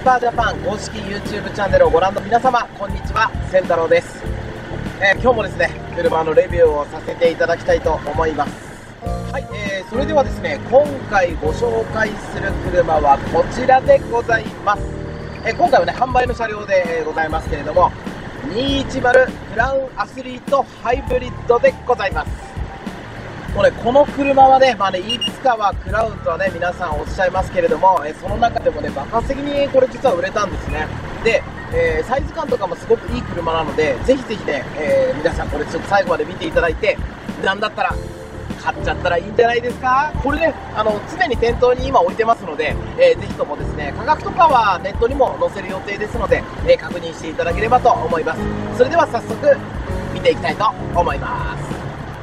スパージャパン公式 YouTube チャンネルをご覧の皆様、こんにちは、千太郎です。今日もですね、車のレビューをさせていただきたいと思います。はい、それではですね、今回ご紹介する車はこちらでございます。今回はね、販売の車両でございますけれども、210クラウンアスリートハイブリッドでございます。もうね、この車はね、いつかはクラウンとはね、皆さんおっしゃいますけれども、その中でもね、爆発的にこれ実は売れたんですね。で、サイズ感とかもすごくいい車なので、ぜひぜひね、皆さんこれちょっと最後まで見ていただいて、なんだったら買っちゃったらいいんじゃないですか。これね、常に店頭に今置いてますので、ぜひともですね、価格とかはネットにも載せる予定ですので、確認していただければと思います。それでは早速見ていきたいと思います。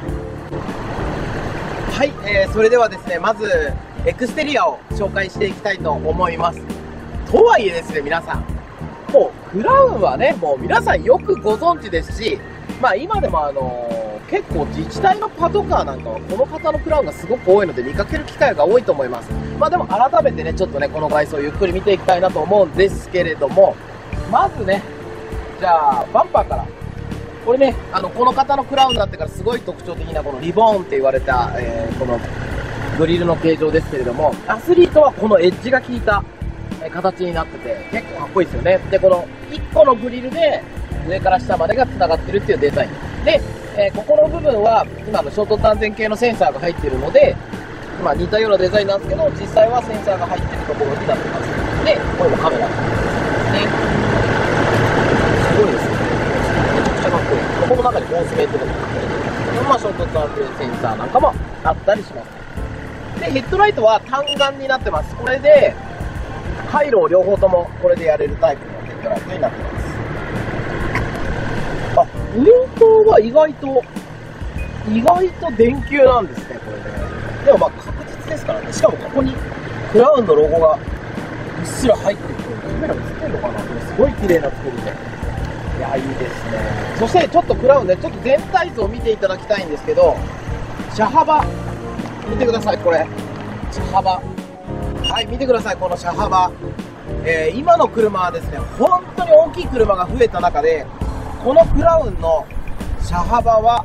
はい、それではですね、まずエクステリアを紹介していきたいと思います。とはいえですね、皆さん、もうクラウンはね、もう皆さんよくご存知ですし、今でも結構自治体のパトカーなんかはこの方のクラウンがすごく多いので見かける機会が多いと思います。でも改めてね、ちょっとね、この外装をゆっくり見ていきたいなと思うんですけれども、まずね、じゃあバンパーから。これね、この方のクラウンになってからすごい特徴的なこのリボーンって言われた、このグリルの形状ですけれども、アスリートはこのエッジが効いた形になってて結構かっこいいですよね。で、この1個のグリルで上から下までが繋がってるっていうデザインで、ここの部分は今の衝突安全系のセンサーが入っているので、似たようなデザインなんですけど、実際はセンサーが入ってるところになってます。で、これもカメラですね。すごいですよね。めちゃくちゃかっこいい。ここの中にコースメートでも衝突安全センサーなんかもあったりします。で、ヘッドライトは単眼になってます。これで回路を両方ともこれでやれるタイプのヘッドライトになってます。ウインカーは意外と電球なんですね、これね。でも確実ですからね。しかもここにクラウンのロゴがうっすら入ってる。カメラ映ってるのかな。これすごい綺麗な作りで。いや、いいですね。そしてちょっとクラウンでちょっと全体像を見ていただきたいんですけど、車幅見てください。これ車幅、はい、見てください。この車幅、今の車はですね、本当に大きい車が増えた中で、このクラウンの車幅は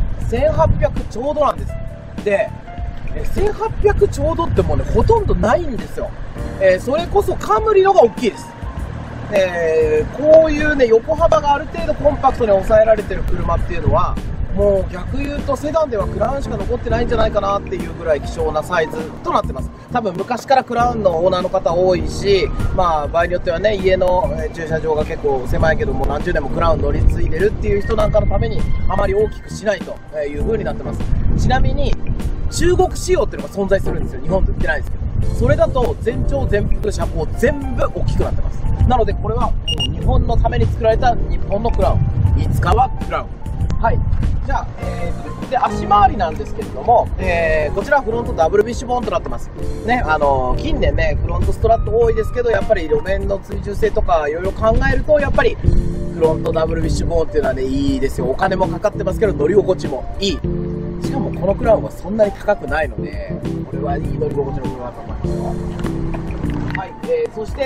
1800ちょうどなんです。で、1800ちょうどってもうね、ほとんどないんですよ。それこそカムリのが大きいです。こういうね、横幅がある程度コンパクトに抑えられてる車っていうのは、もう逆言うとセダンではクラウンしか残ってないんじゃないかなっていうぐらい希少なサイズとなってます。多分昔からクラウンのオーナーの方多いし、場合によってはね、家の駐車場が結構狭いけども何十年もクラウン乗り継いでるっていう人なんかのためにあまり大きくしないという風になってます。ちなみに中国仕様っていうのが存在するんですよ。日本で売ってないですけど、それだと全長全幅車高全部大きくなってます。なのでこれはもう日本のために作られた日本のクラウン、いつかはクラウン。はい。じゃあ、で、足回りなんですけれども、こちらはフロントダブルビッシュボーンとなってます。ね、近年ね、フロントストラット多いですけど、やっぱり路面の追従性とかいろいろ考えると、やっぱりフロントダブルビッシュボーンっていうのはね、いいですよ。お金もかかってますけど、乗り心地もいい。しかもこのクラウンはそんなに高くないので、これはいい乗り心地の車だと思いますよ。はい。そして、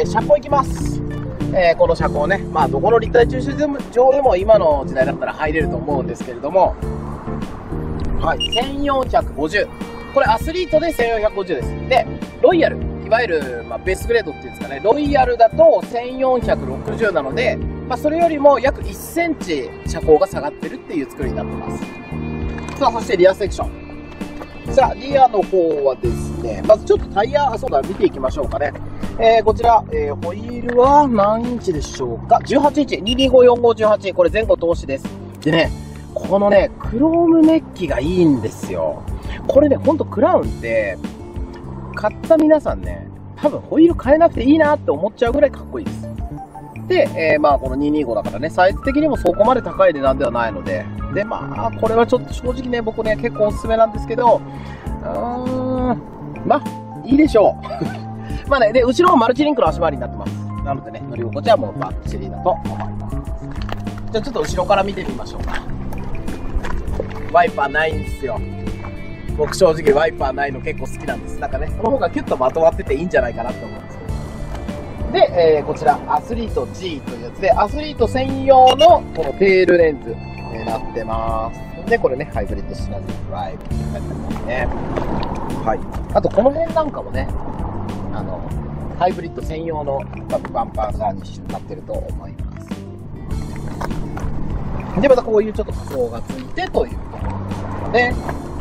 車高いきます。この車高ね、どこの立体駐車場でも今の時代だったら入れると思うんですけれども、はい、1450。これアスリートで1450です。で、ロイヤル、いわゆる、ベースグレードっていうんですかね、ロイヤルだと1460なので、それよりも約1センチ車高が下がってるっていう作りになってます。さあ、そしてリアセクション。さあ、リアの方はですね、まずちょっとタイヤ、見ていきましょうかね。こちら、ホイールは何インチでしょうか。18インチ。2254518。これ前後通しです。でね、このね、クロームメッキがいいんですよ。これね、ほんとクラウンって、買った皆さんね、多分ホイール変えなくていいなって思っちゃうぐらいかっこいいです。で、この225だからね、サイズ的にもそこまで高い値段ではないので、で、これはちょっと正直ね、僕ね、結構おすすめなんですけど、いいでしょう。ね、で、後ろもマルチリンクの足回りになってます。なのでね、乗り心地はもうバッチリだと思います。じゃあちょっと後ろから見てみましょうか。ワイパーないんですよ。僕正直ワイパーないの結構好きなんです。なんかね、その方がキュッとまとまってていいんじゃないかなと思うんですけど。 で、こちら、アスリート G というやつで、アスリート専用のこのテールレンズになってます。で、これね、ハイブリッドシナジードライブって書いてありますね。はい。あと、この辺なんかもね、ハイブリッド専用のバンパーカーになってると思います。で、またこういうちょっと塗装がついてというところですね。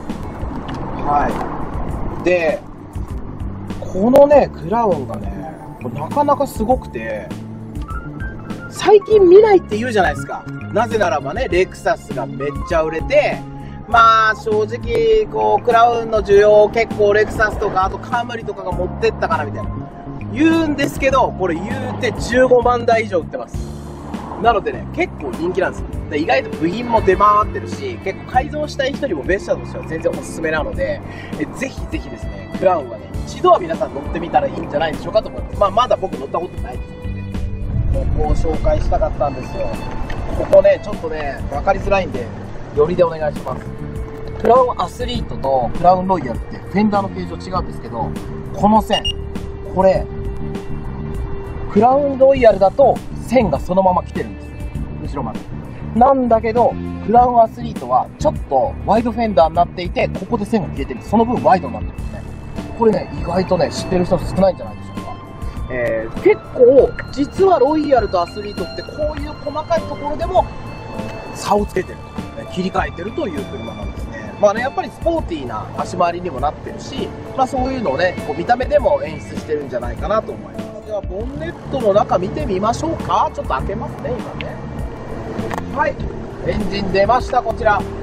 はい。で、このね、クラウンがね、なかなかすごくて、最近見ないって言うじゃないですか。なぜならばね、レクサスがめっちゃ売れて、まあ正直、こう、クラウンの需要を結構レクサスとか、あとカムリとかが持ってったからみたいな。言うんですけど、これ言うて15万台以上売ってます。なのでね、結構人気なんですよ。で、意外と部品も出回ってるし、結構改造したい人にもベストとしては全然おすすめなので、ぜひぜひですね、クラウンはね、一度は皆さん乗ってみたらいいんじゃないでしょうかと思います。まあ、まだ僕乗ったことないですので、ここを紹介したかったんですよ。ここね、ちょっとね、わかりづらいんで、寄りでお願いします。クラウンアスリートとクラウンロイヤルってフェンダーの形状違うんですけど、この線、これ、クラウンロイヤルだと線がそのまま来てるんですよ。後ろまで。なんだけど、クラウンアスリートはちょっとワイドフェンダーになっていて、ここで線が消えてる。その分ワイドになってるんですね。これね、意外とね、知ってる人少ないんじゃないでしょうか。結構、実はロイヤルとアスリートってこういう細かいところでも差をつけてると、切り替えてるという車なんですね。まあね、やっぱりスポーティーな足回りにもなってるし、まあそういうのをね、こう見た目でも演出してるんじゃないかなと思います。では、ボンネットの中見てみましょうか。ちょっと開けますね、今ね。はい。エンジン出ました、こちら。あ、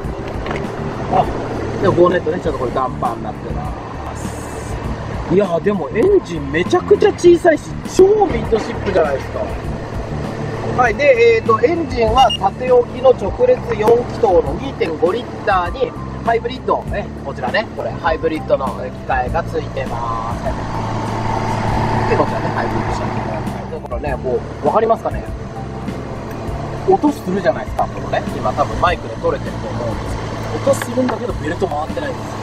でもボンネットね、ちょっとこれダンパーになってます。いや、でもエンジンめちゃくちゃ小さいし、超ミッドシップじゃないですか。はい。で、エンジンは縦置きの直列4気筒の 2.5 リッターに、ハイブリッド、ね、こちらね、これ、ハイブリッドの機械がついてます。で、こちらね、ハイブリッド車両。だからね、こう、わかりますかね？音するじゃないですか、このね。今多分マイクで撮れてると思うんですけど、音するんだけどベルト回ってないんですよ。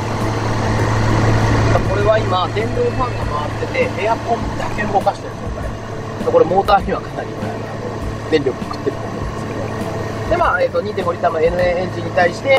これは今、電動ファンが回ってて、エアコンだけ動かしてる状態。これモーターにはかなり電力食ってると思うんですけど。で、まあ、2.5 リッターの NA エンジンに対して、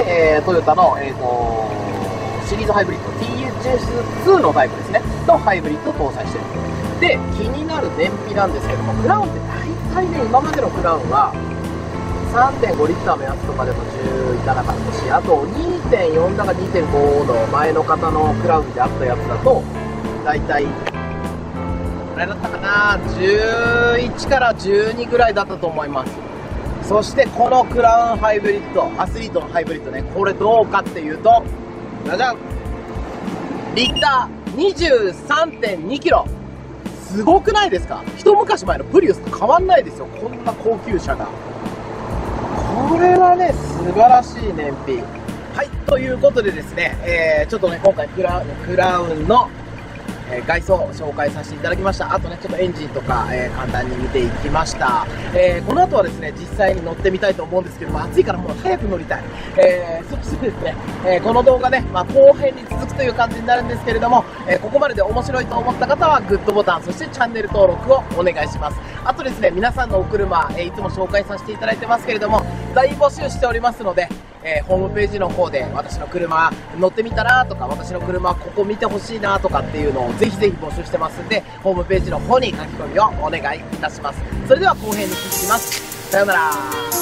トヨタの、シリーズハイブリッド THS2 のタイプですね。と、ハイブリッドを搭載してる。で、気になる燃費なんですけども、クラウンって大体ね、今までのクラウンは、3.5 リッターのやつとかでも10いかなかったし、あと 2.4 だか 2.5 の前の方のクラウンであったやつだと、大体、これだったかな、11から12ぐらいだったと思います。そしてこのクラウンハイブリッド、アスリートのハイブリッドね、これどうかっていうと、じゃじゃん、リッター 23.2 キロ。すごくないですか？一昔前のプリウスと変わんないですよ。こんな高級車が。これはね、素晴らしい燃費。はい、ということでですね、ちょっとね、今回クラウンの、外装を紹介させていただきました。あとね、ちょっとエンジンとか、簡単に見ていきました。この後はですね、実際に乗ってみたいと思うんですけども、暑いからもう早く乗りたい。そしてですね、この動画ね、まあ、後編に続くという感じになるんですけれども、ここまでで面白いと思った方はグッドボタン、そしてチャンネル登録をお願いします。あとですね、皆さんのお車、いつも紹介させていただいてますけれども、大募集しておりますので、ホームページの方で私の車乗ってみたらとか、私の車ここ見てほしいなとかっていうのをぜひぜひ募集してますんで、ホームページの方に書き込みをお願いいたします。それでは後編に続きます。さようなら。